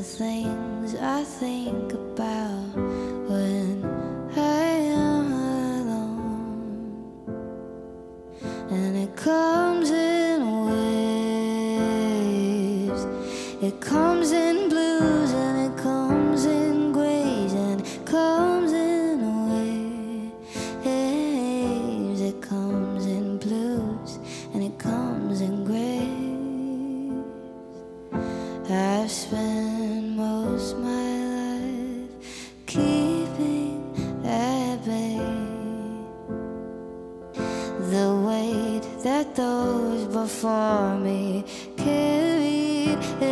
things I think about when I am alone. And it comes in waves, it comes in blues, and it comes in grays, and it comes in waves. It comes in blues, and it comes in grays. I've spent most my life keeping at bay the weight that those before me carried.